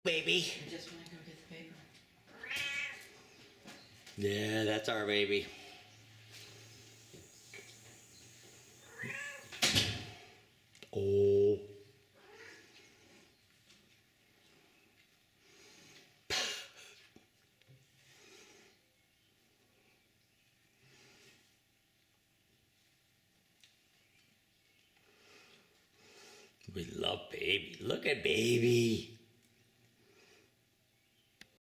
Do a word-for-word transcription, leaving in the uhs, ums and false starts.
Baby. I just want to go get the paper. Yeah, that's our baby. Oh. We love baby. Look at baby.